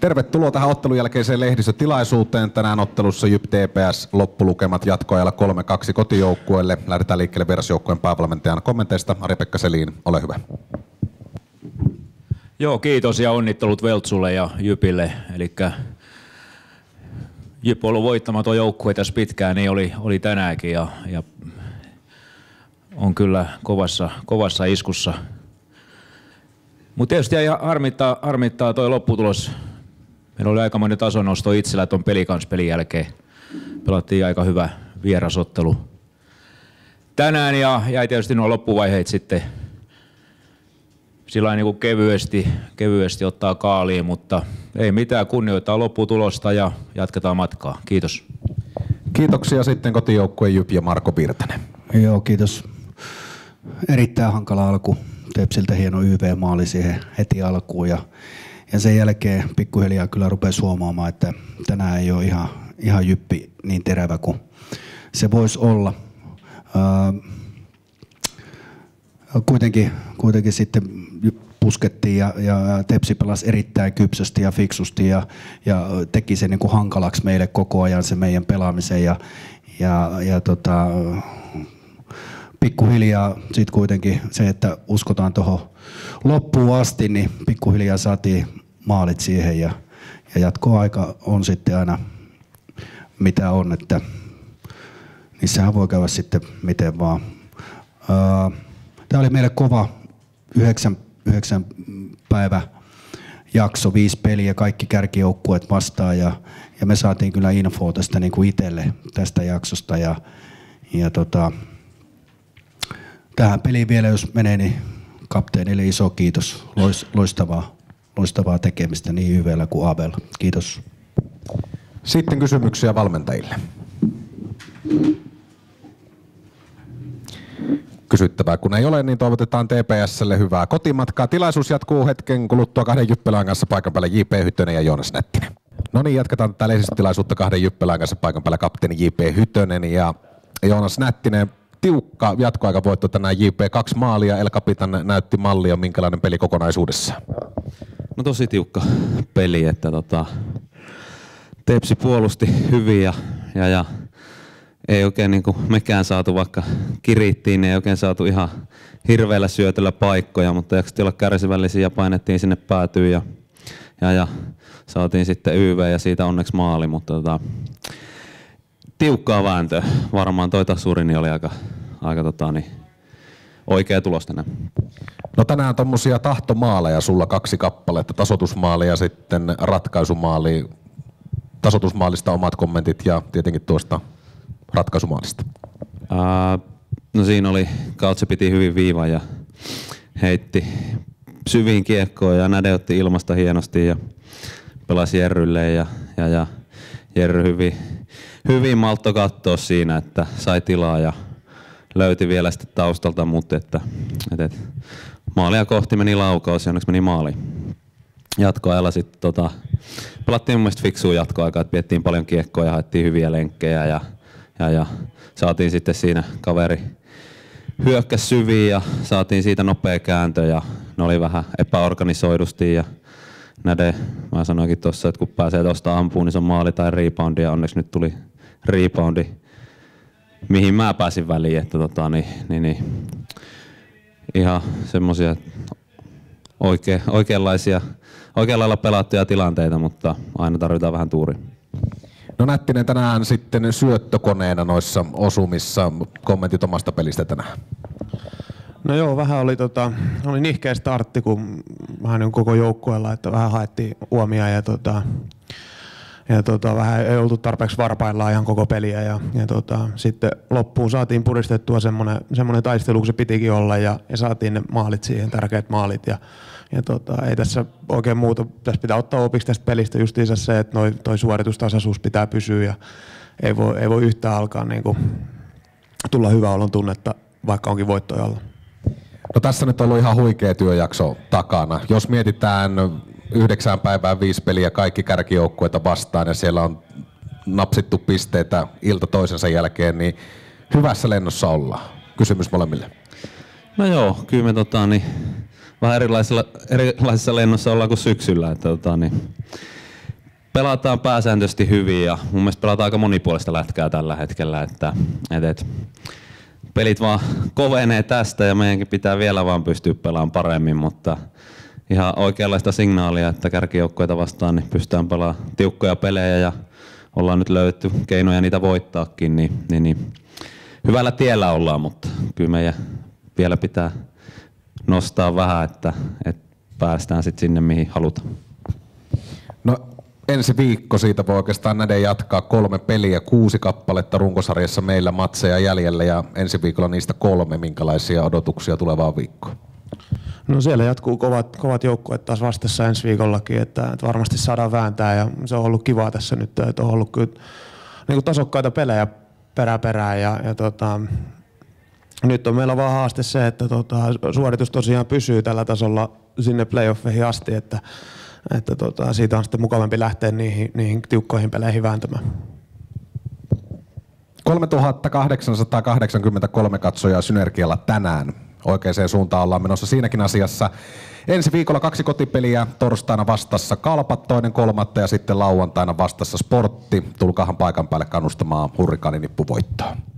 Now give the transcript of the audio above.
Tervetuloa tähän ottelun jälkeiseen lehdistötilaisuuteen. Tänään ottelussa JYP TPS loppulukemat jatkoajalla 3-2 kotijoukkueelle. Lähdetään liikkeelle Versjoukkueen päävalmentajan kommenteista. Ari-Pekka Selin, ole hyvä. Joo, kiitos ja onnittelut Veltsulle ja Jypille. Elikkä Jyp on ollut voittamaton joukkue tässä pitkään, niin oli tänäänkin ja on kyllä kovassa iskussa. Mutta tietysti harmittaa toi lopputulos. Meillä oli aikamoinen tasonosto itsellä tuon pelin jälkeen. Pelattiin aika hyvä vierasottelu tänään ja jäi tietysti nuo loppuvaiheet sitten sillä niin kuin kevyesti ottaa kaaliin, mutta ei mitään, kunnioittaa lopputulosta ja jatketaan matkaa. Kiitos. Kiitoksia sitten kotijoukkueen JYP ja Marko Pirtanen. Joo, kiitos. Erittäin hankala alku. Tepsiltä hieno YV-maali siihen heti alkuun ja sen jälkeen pikkuhiljaa kyllä rupesi huomaamaan, että tänään ei ole ihan Jyppi niin terävä kuin se voisi olla. Kuitenkin sitten puskettiin ja Tepsi pelasi erittäin kypsästi ja fiksusti ja teki sen niin kuin hankalaksi meille koko ajan se meidän pelaamisen pikkuhiljaa sitten kuitenkin se, että uskotaan tuohon loppuun asti, niin pikkuhiljaa saatiin maalit siihen ja jatkoaika on sitten aina mitä on, että niissähän voi käydä sitten miten vaan. Tämä oli meille kova 9 päivä jakso, 5 peliä, kaikki kärkijoukkueet vastaan ja me saatiin kyllä infoa tästä niin kuin itselle tästä jaksosta ja tähän peliin vielä jos menee, niin kapteenille iso kiitos, loistavaa tekemistä niin YV:llä kuin AB:lla. Kiitos. Sitten kysymyksiä valmentajille. Kysyttävää kun ei ole, niin toivotetaan TPS:lle hyvää kotimatkaa. Tilaisuus jatkuu hetken kuluttua 2 jyppelään kanssa paikan päällä J.P. Hyttönen ja Joonas Nättinen. No niin, jatketaan tätä lehdistötilaisuutta 2 jyppelään kanssa paikan päällä kapteeni J.P. Hyttönen ja Joonas Nättinen. Tiukka jatkoaikavoitto tänään JP, 2 maalia, El Capitan näytti mallia, minkälainen peli kokonaisuudessaan? No tosi tiukka peli, että Tepsi puolusti hyvin ja ei oikein niin kuin mekään saatu, vaikka kirittiin, niin ei oikein saatu ihan hirveällä syötöllä paikkoja, mutta jaksettiin olla kärsivällisiä ja painettiin sinne päätyyn ja saatiin sitten YV ja siitä onneksi maali, mutta tiukkaa vääntöä. Varmaan toi tasuri oli aika oikea tulos tänään. No tänään tommosia tahtomaaleja sulla 2 kappaletta, tasoitusmaali ja sitten ratkaisumaali. Tasoitusmaalista omat kommentit ja tietenkin tuosta ratkaisumaalista. No siinä oli, Kaltse piti hyvin viivan ja heitti syviin kiekkoon ja Näde otti ilmasta hienosti ja pelasi Jerrylle ja Jerry hyvin maltto katsoa siinä, että sai tilaa ja löyti vielä sitten taustalta, mutta että maalia kohti meni laukaus ja onneksi meni maaliin. Jatkoajalla sitten pelattiin mun mielestä fiksua jatkoaikaa, että piettiin paljon kiekkoa ja haettiin hyviä lenkkejä ja saatiin sitten siinä kaveri hyökkäs syviin ja saatiin siitä nopea kääntö ja ne oli vähän epäorganisoidusti ja Näde, mä sanoinkin tuossa, että kun pääsee tuosta ampuun, niin se on maali tai reboundi ja onneksi nyt tuli reboundi, mihin mä pääsin väliin, että ihan semmosia oikealla lailla pelattuja tilanteita, mutta aina tarvitaan vähän tuuria. No Nättinen tänään sitten syöttökoneena noissa osumissa, kommentit omasta pelistä tänään. No joo, vähän oli nihkeä startti, kun vähän niin koko joukkueella, että vähän haettiin uomia ja vähän ei oltu tarpeeksi varpaillaan ihan koko peliä ja sitten loppuun saatiin puristettua semmoinen taistelu, kun se pitikin olla ja saatiin ne maalit siihen, tärkeät maalit ja ei tässä oikein muuta, tässä pitää ottaa opiksi tästä pelistä justiinsa se, että toi suoritustasaisuus pitää pysyä ja ei voi yhtään alkaa niinku tulla hyvä olon tunnetta, vaikka onkin voittoja alla. No tässä nyt on ollut ihan huikea työjakso takana. Jos mietitään 9 päivää 5 peliä kaikki kärkijoukkueita vastaan ja siellä on napsittu pisteitä ilta toisensa jälkeen, niin hyvässä lennossa ollaan. Kysymys molemmille. No joo, kyllä me vähän erilaisessa lennossa ollaan kuin syksyllä. Että, pelataan pääsääntöisesti hyvin ja mun mielestä pelataan aika monipuolista lätkää tällä hetkellä, että pelit vaan kovenee tästä ja meidänkin pitää vielä vaan pystyä pelaamaan paremmin, mutta ihan oikeanlaista signaalia, että kärkijoukkoita vastaan niin pystytään pelaamaan tiukkoja pelejä ja ollaan nyt löydetty keinoja niitä voittaakin, niin hyvällä tiellä ollaan, mutta kyllä meidän vielä pitää nostaa vähän, että päästään sitten sinne mihin halutaan. No ensi viikko siitä voi oikeastaan näiden jatkaa 3 peliä, 6 kappaletta runkosarjassa meillä matseja jäljellä ja ensi viikolla niistä 3. Minkälaisia odotuksia tulevaan viikkoon? No siellä jatkuu kovat joukkueet taas vastassa ensi viikollakin, että varmasti saadaan vääntää ja se on ollut kivaa tässä nyt, että on ollut kyllä niin kuin tasokkaita pelejä perään ja nyt on meillä vaan haaste se, että suoritus tosiaan pysyy tällä tasolla sinne playoffeihin asti, että siitä on sitten mukavampi lähteä niihin tiukkoihin peleihin vääntämään. 3883 katsojaa Synergialla tänään. Oikeaan suuntaan ollaan menossa siinäkin asiassa. Ensi viikolla 2 kotipeliä, torstaina vastassa Kalpat 2.3. ja sitten lauantaina vastassa Sportti. Tulkaahan paikan päälle kannustamaan Hurrikaanin nippuvoittoon.